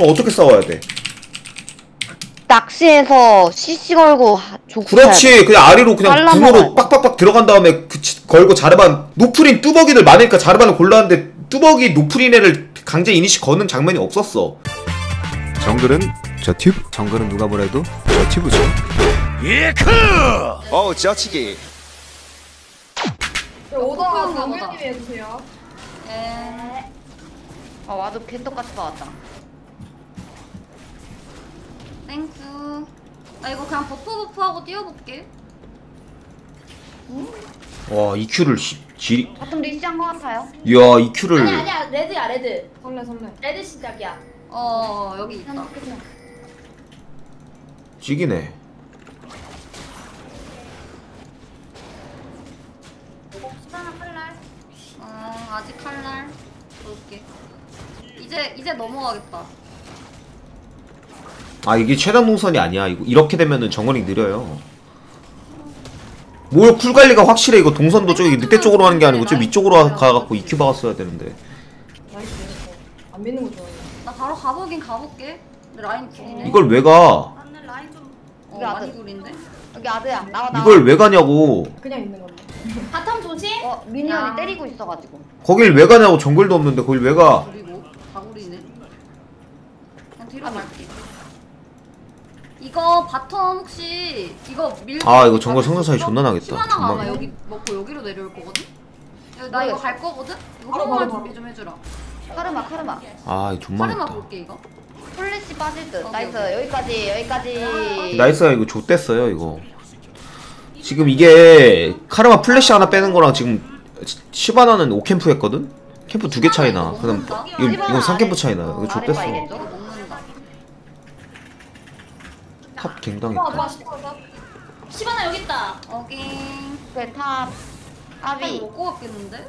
그럼 어떻게 싸워야 돼? 낚시해서 CC 걸고 그렇지. 그냥 아래로 그냥 궁으로 빡빡빡 들어간 다음에 걸고 자르반 노프린 뚜벅이들 많으니까 자르반을 골랐는데 뚜벅이 노프린 애를 강제 이니시 거는 장면이 없었어. 정글은 저 튜브. 정글은 누가 뭐래도 저 튜브죠. 예크! 어우 지어치기. 오더 정규님이 해주세요. 네. 아 와도 캔떡같이 나왔다. 땡큐. 나 이거 그냥 버프하고 뛰어볼게. 와 EQ를 지리. 바텀 리시한 거 같아요. 이야 EQ를. 아니야 레드야 레드. 설레. 레드 시작이야. 여기 있다. 찍이네. 시바나 칼날. 아직 칼날. 볼게. 이제 넘어가겠다. 아 이게 최단 동선이 아니야. 이거 이렇게 되면은 정글이 느려요. 뭘 쿨 관리가 확실해. 이거 동선도 저기 늑대 쪽으로 하는 게 아니고 저 위쪽으로 가갖고 EQ 박았어야 되는데. 나이스. 안 믿는 거 좋아해. 나 바로 가볼게. 근데 라인 구리네. 이걸 왜 가? 나는 라인 좀 이게 아드. 많이 구린데? 여기 아드야. 나와. 이걸 왜 가냐고. 그냥 있는 건데. 바텀 조심. 미니언이 야. 때리고 있어가지고. 거길 왜 가냐고. 정글도 없는데 거길 왜 가? 그리고 다 구리네. 그냥 뒤로 갈게. 이거 바텀 혹시 이거 밀고 아 이거 정글 성장 차이 존나 나겠다. 시바나가 아마 정말. 여기 먹고 여기로 내려올 거거든? 나 이거 갈 거거든? 이거 바로, 한번 바로, 준비 좀 해주라. 카르마. 아 이거 카르마 존망했다. 볼게 이거. 플래시 빠질 듯. 오케이, 나이스. 오케이. 여기까지. 나이스야. 이거 좆됐어요 이거. 지금 이게 카르마 플래시 하나 빼는 거랑 지금 시바나는 5캠프 했거든? 캠프 2개 차이나. 그다음 이건 3캠프 차이나. 이거 좆됐어. 이거 먹는다. 탑 와 갱당했다. 시바나 여기 있다. 어깅. 그래 탑. 아비 아비. 먹고 갔겠는데?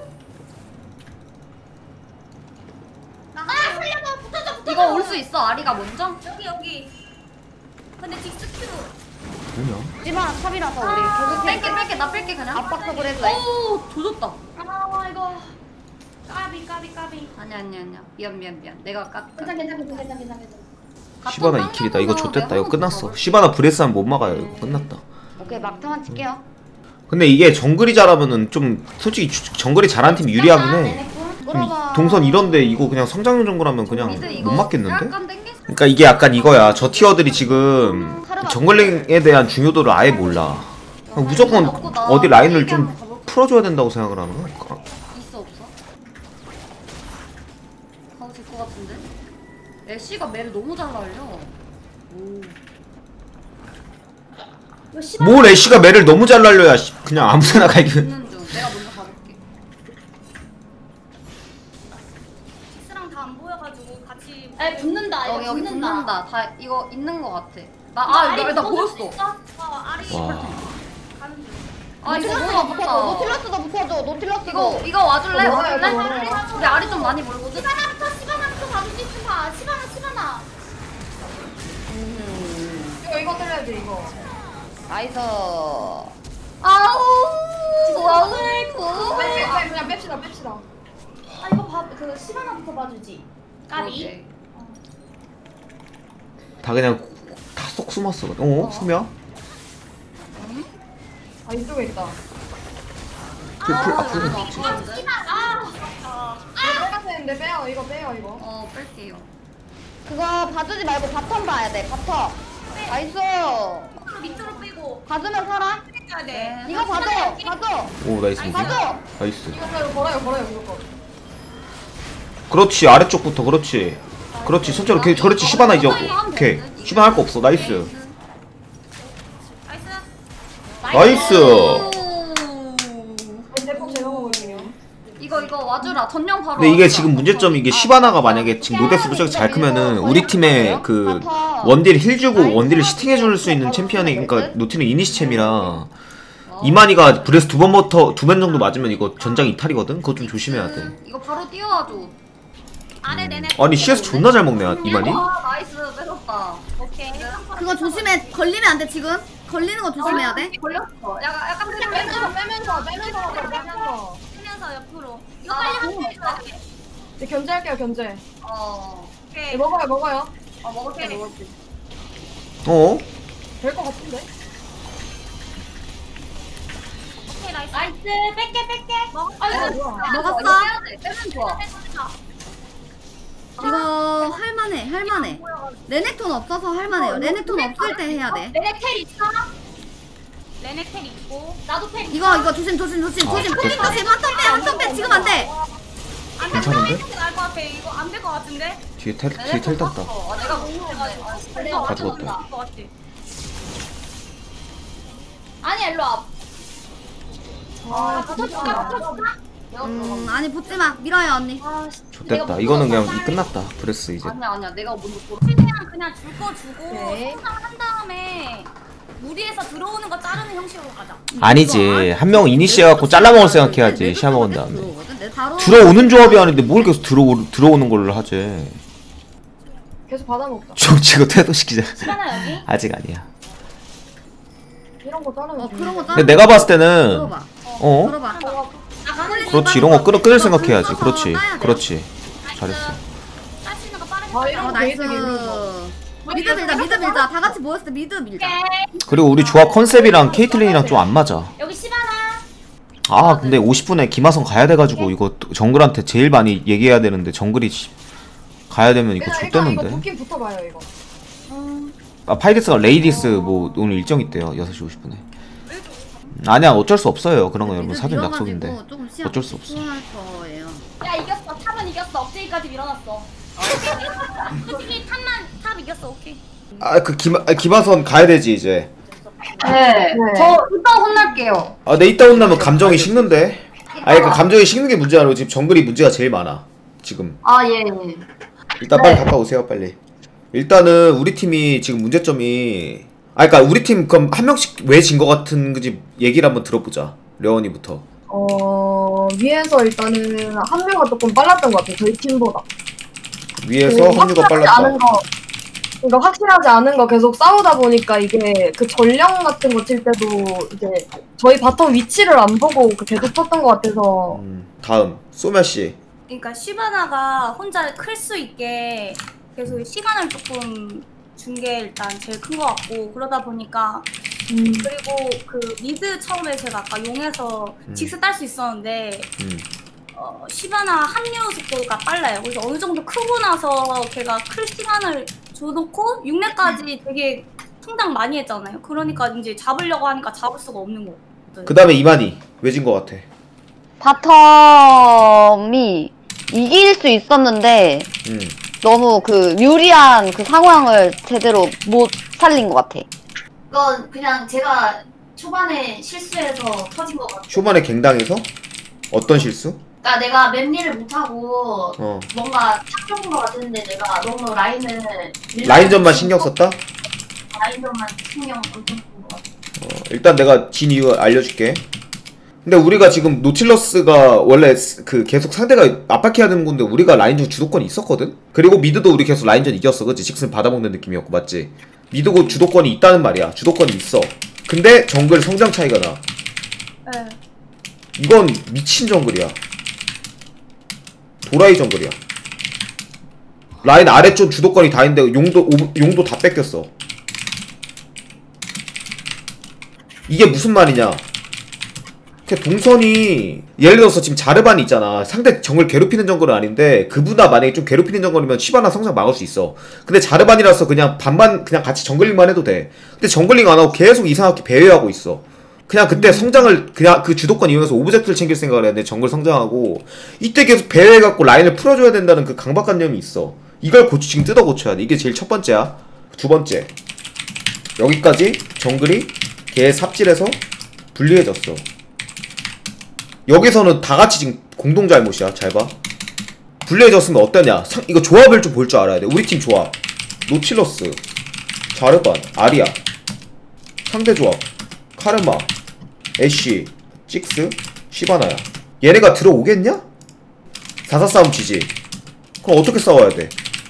살려봐 붙어줘. 이거 올 수 있어 아리가 먼저? 여기. 근데 딕스 큐. 뭐냐? 하지만 탑이라서 우리 계속 뺄게 나 뺄게 그냥. 압박석을 해도 돼. 오 조졌다. 아 이거. 까비. 아니야 미안 내가 괜찮. 시바나 2킬이다. 이거 좆됐다. 이거 끝났어. 시바나 브레스하면 못 막아요. 이거 끝났다. 오케이 막타만 칠게요. 근데 이게 정글이 잘하면은 좀 솔직히 정글이 잘하는 팀이 유리하긴 해. 좀 동선 이런데 이거 그냥 성장용 정글 하면 그냥 못 맞겠는데? 그러니까 이게 약간 이거야. 저 티어들이 지금 정글링에 대한 중요도를 아예 몰라. 그냥 무조건 어디 라인을 좀 풀어줘야 된다고 생각을 하는 거야. 있어 없어? 가도 될 것 같은데? 애쉬가 매를 너무 잘 날려. 뭘 애쉬가 매를 너무 잘 날려야 그냥 아무데나 갈기면. 붙는 중. 내가 먼저 가볼게. 딕스랑 다 안 보여가지고 같이. 에 붙는다. 이거 여기 붙는다. 다 이거 있는 거 같아. 나 보였어. 아리. 와. 아 이거 노틸러스가 너무 붙어줘. 아프다. 노틸러스가 붙어줘. 노틸러스도. 이거 와줄래? 먹어요, 와줄래? 이거 먹어요. 우리 알이 좀 많이 몰거든? 시바나부터 봐줄 수 있으면 봐. 시바나. 이거 때려야 돼 이거. 나이스. 아우 그냥 뺍시다. 아 이거 그 시바나부터 봐주지. 까비. 다 그냥 다 쏙 숨었어. 수면? 아 이쪽에 있다. 빼야 되는데 빼요 이거. 뺄게요. 그거 봐주지 말고 바텀 봐야 돼. 바텀. 나이스. 밑으로 빼고. 봐주면 살아. 빼야 돼. 이거 봐줘. 오 나이스. 봐줘. 나이스. 이거 걸어요 무조건. 그렇지. 아래쪽부터 그렇지. 그렇지. 손가락 그렇지. 시바나 이제 오케이. 시바나 할 거 없어. 나이스. 나이스. 대폭 제가 먹을게요. 이거 와주라. 전령 바로. 근데 이게 와주라. 지금 문제점이 이게 시바나가 만약에 지금 노데스 부쩍 잘 크면은 우리 팀에 그 원딜 힐 주고 원딜을 시팅해 줄 수 있는 챔피언이 그러니까 노티는 이니시챔이라 이만희가 브레스 두 번 정도 맞으면 이거 전장 이탈이거든. 그거 좀 조심해야 돼. 이거 바로 뛰어와줘. 아래 내내. 아니 CS 존나 잘 먹네 이만희. 와 나이스 뺏었다. 오케이. 그거 조심해. 걸리면 안 돼 지금. 걸리는 거 조심해야 돼. 걸렸어. 약간 빼면서 옆으로. 이거 빨리 한번 해줘. 견제할게요 견제. 어. 네, 먹어요. 먹을게. 어? 될 것 같은데? 오케이, 나이스. 뺄게. 아이고, 뭐야. 먹었어. 빼면 좋아. 이거 할만해. 레넥톤 없어서 할만해요. 레넥톤 없을 때 해야 돼. 레넥텔 있어? 레넥텔 있고. 나도 텔 있어. 이거 조심. 포킹 한턴 빼. 지금 안 돼. 괜찮은데? 나을 것 같아. 이거 안 될 것 같은데? 뒤에 텔 땄다. 내가 먹는 다 죽었다. 아니, 일로 와. 붙어줄까? 아니 붙지마. 밀어요 언니. 좋됐다. 이거는 그냥 끝났다. 브레스 이제. 아니야. 내가 먼저 돌아. 그냥 줄 거 주고 네. 한 다음에 무리해서 들어오는 거 자르는 형식으로 가자. 아니지. 한 명은 이니시해 갖고 잘라먹을 생각해야지. 시야 먹은 다음에. 바로 들어오는 조합이 아닌데 뭘 계속 들어오는 걸로 하지. 계속 받아먹자. 좀 지금 태도시키자. 시간아 여기? 아직 아니야. 이런 거 자르면 그런 거 근데 내가 봤을 때는 들어봐. 어? 들어봐. 그렇지. 이런 거 끊을 생각해야지. 그렇지. 잘했어. 할 수 있는 거 빠르게. 이런 나이스. 게이드 있는 거. 미드 밀자. 다 같이 모였을 때 미드 밀자. 그리고 우리 조합 컨셉이랑 케이틀린이랑 좀 안 맞아. 여기 시바나. 아 근데 50분에 김하성 가야 돼가지고 이거 정글한테 제일 많이 얘기해야 되는데 정글이 가야 되면 이거 이거 좆됐는데. 붙긴 붙어봐요 이거. 아 파이데스가 레이디스 뭐 오늘 일정 있대요. 6시 50분에. 아니야 어쩔 수 없어요. 그런 거 여러분 사전 약속인데 어쩔 수 없어. 거예요. 야 이겼어. 탑은 이겼어. 업데이까지 밀어놨어. 솔직히 탑 이겼어. 오케이. 아그 김하선 가야 되지 이제. 네. 저 이따 혼날게요. 아 근데 이따 온다면 감정이 식는데. 아니 그 감정이 식는 게 문제 아니고 지금 정글이 문제가 제일 많아 지금. 예. 일단 빨리 갔다 오세요 빨리. 일단은 우리 팀이 지금 문제점이 그러니까 우리 팀 그럼 한 명씩 왜 진 거 같은 거지 얘기를 한번 들어보자. 려원이부터. 위에서 일단은 합류가 조금 빨랐던 것 같아요. 저희 팀보다. 위에서 합류가 빨랐다. 그러니까 확실하지 않은 거 계속 싸우다 보니까 이게 그 전령 같은 거 칠 때도 이제 저희 바텀 위치를 안 보고 계속 쳤던 것 같아서. 다음 소멸 씨. 그러니까 시바나가 혼자 클 수 있게 계속 시간을 조금 준 게 일단 제일 큰 것 같고 그러다 보니까 그리고 그 미드 처음에 제가 아까 용에서 직스 딸 수 있었는데 시바나 합류 속도가 빨라요. 그래서 어느 정도 크고 나서 걔가 클 시간을 줘놓고 6렙까지 되게 성장 많이 했잖아요. 그러니까 이제 잡으려고 하니까 잡을 수가 없는 거. 그 다음에 이만희 왜 진 거 같아? 바텀이 이길 수 있었는데 너무 그 유리한 그 상황을 제대로 못 살린 것 같아. 이건 그냥 제가 초반에 실수해서 터진 것 같아. 초반에 갱당해서? 어떤 실수? 그러니까 내가 맵리를 못하고 어. 뭔가 착각인 것 같았는데 내가 너무 라인전만 신경 썼다? 라인전만 신경 엄청 쓴 것 같아. 일단 내가 진 이유 알려줄게. 근데 우리가 지금 노틸러스가 원래 그 계속 상대가 압박해야 되는 건데 우리가 라인전 주도권이 있었거든? 그리고 미드도 우리 계속 라인전 이겼어. 그치? 직슨 받아먹는 느낌이었고 맞지? 미드고 주도권이 있다는 말이야. 주도권이 있어. 근데 정글 성장 차이가 나. 네. 이건 미친 정글이야. 도라이 정글이야. 라인 아래쪽 주도권이 다 있는데 용도 다 뺏겼어. 이게 무슨 말이냐? 동선이 예를 들어서 지금 자르반이 있잖아. 상대 정글 괴롭히는 정글은 아닌데 그보다 만약에 좀 괴롭히는 정글이면 시바나 성장 막을 수 있어. 근데 자르반이라서 그냥 반반 그냥 같이 정글링만 해도 돼. 근데 정글링 안 하고 계속 이상하게 배회하고 있어. 그냥 그때 성장을 그냥 그 주도권 이용해서 오브젝트를 챙길 생각을 해야 돼. 정글 성장하고 이때 계속 배회해갖고 라인을 풀어줘야 된다는 그 강박관념이 있어. 이걸 지금 뜯어 고쳐야 돼. 이게 제일 첫 번째야. 두 번째, 여기까지 정글이 개 삽질해서 불리해졌어. 여기서는 다같이 지금 공동 잘못이야. 잘 봐. 불리해졌으면 어떠냐. 이거 조합을 좀 볼 줄 알아야 돼. 우리 팀 조합 노틸러스, 자르반, 아리아. 상대 조합 카르마, 애쉬, 찍스, 시바나야. 얘네가 들어오겠냐? 4사 싸움 지지. 그럼 어떻게 싸워야 돼?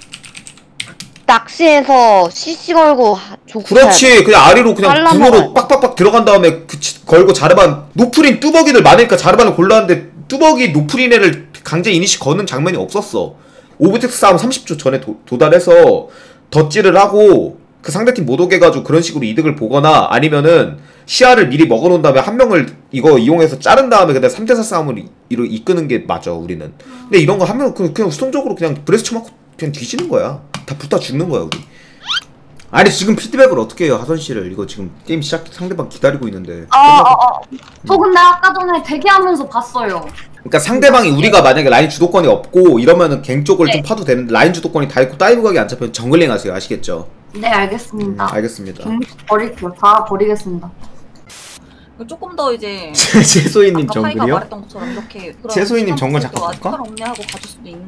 낚시해서 CC 걸고 그렇지. 그냥 아래로 그냥 빨라먹어야 궁으로 빡빡빡 들어간 다음에 걸고 자르반 노프린 뚜벅이들 많으니까 자르반을 골랐는데 뚜벅이 노프린 애를 강제 이니시 거는 장면이 없었어. 오브젝트 싸움 30초 전에 도달해서 덧질을 하고 그 상대팀 못 오게 해가지고 그런 식으로 이득을 보거나 아니면은 시야를 미리 먹어놓은 다음에 한 명을 이거 이용해서 자른 다음에 그다음 3대4 싸움을 이끄는 게 맞아 우리는. 근데 이런 거 하면 그냥 수동적으로 그냥 브레스 쳐맞고 그냥 뒤지는 거야. 다 붙어 죽는 거야 우리. 아니 지금 피드백을 어떻게 해요 하선씨를. 이거 지금 게임 시작 상대방 기다리고 있는데. 저 근데 아까 전에 대기하면서 봤어요. 그러니까 상대방이 우리가 만약에 라인 주도권이 없고 이러면은 갱 쪽을 좀 파도 되는데 라인 주도권이 다 있고 다이브 각이 안 잡히면 정글링 하세요. 아시겠죠? 네, 알겠습니다. 알겠습니다. 버릴게요. 다 버리겠습니다. 조금 더 이제 채소이님 아까 파이가 정글이요? 말했던 것처럼 이렇게 채소이님 정글 잠깐 아직 볼까? 살 없네 하고 가줄 수도 있는.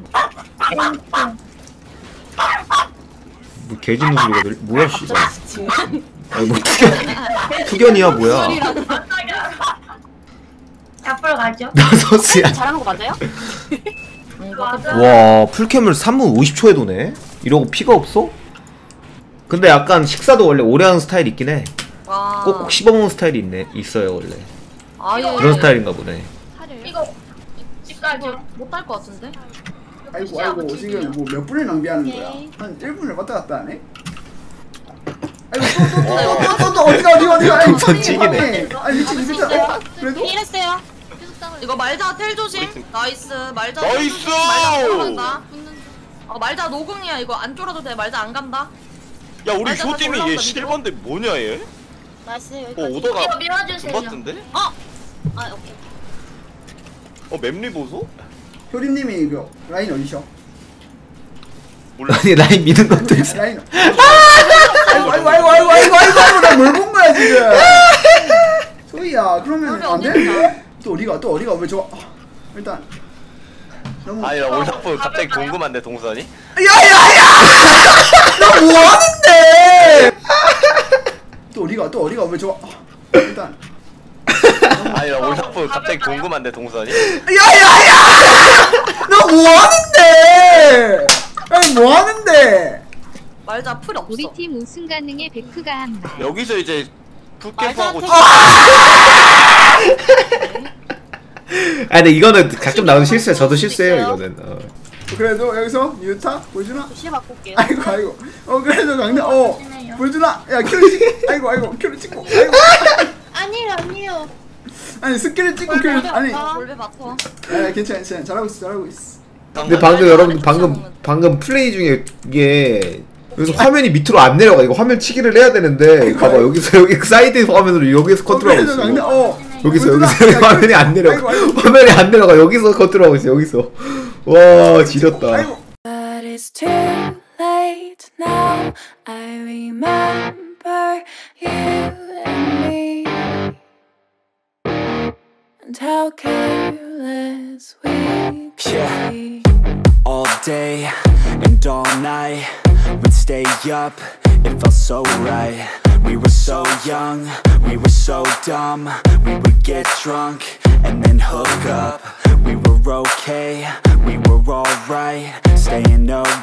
뭐 개짖는 소리가 뭐야 씨발. 아니 뭐 푸견이야 뭐야. 앞으로 가죠. 나서스야. 잘하는 거 맞아요? 와 풀캠을 3분 50초에 도네? 이러고 피가 없어? 근데 약간 식사도 원래 오래 하는 스타일 있긴 해. 와. 꼭꼭 씹어먹는 스타일이 있어요 원래. 아, 예. 그런 스타일인가 보네. 이거 찍까죠. 못할 것 같은데? 아이고 지금 뭐 몇 분을 낭비하는 거야? 한 1분을 왔다 갔다 하네? 아이고 또 어디가 아이고 동선 찌기네. 아니 미친 그래도? 힐했어요. 이거 말자 텔 조심. 나이스. 말자. 나이스! 말자 들어간다. 말자 노궁이야. 이거 안 쫄아도 돼. 말자 안 간다. 야 우리 말자 쇼팀이 다시 얘 올라온다, 실버인데 뭐냐 얘? 나이스. 오더가 이거 밀어주세요. 존버튼데? 아 오케이. 맵리 보소? 효림님이 이거 라인 어디셔? 몰라. 아니 라인 미는 것도 있어. 라인 아이고 나 뭘 본 거야 지금? 소희야 그러면 안 돼? 또 어디가 왜 저 일단 너무 아니 나 올라프 갑자기 궁금한데 동선이? 야야야! 너 뭐하는데? 또 어디가 왜 저 일단 아니 나 올라프 갑자기 궁금한데 동선이? 야야야! 너 뭐하는데? 아니 뭐하는데? 말자 풀이 없어. 우리 팀 우승 가능해 베크가 한 말. 여기서 이제 풀캠프하고 아 근데 이거는 가끔 나오는 실수야. 저도 실수해요 이거는. 그래도 여기서 유타 보여주나? 조심 바꿀게요. 아이고 그래도 강대 보여주나? 야 큐를 찍 아이고 큐를 찍고 아니에요. 아니 스킬을 찍고 큐를 아니 볼베 맡어. 괜찮아 잘하고 있어 근데 방금 여러분 방금 플레이 중에 이게 여기서 화면이 밑으로 안 내려가. 이거 화면 치기를 해야 되는데 봐봐 여기서 여기 사이드 화면으로 여기서 컨트롤하고 있어. 여기서 화면이 안 내려가. 화면이 안 내려가. 여기서 컨트롤하고 있어. 여기서 와 지렸다. But it's too late now. I remember you and me, and how careless we could be. All day and all night, we'd stay up, it felt so right. We were so young, we were so dumb. We would get drunk and then hook up. We were okay, we were alright, staying up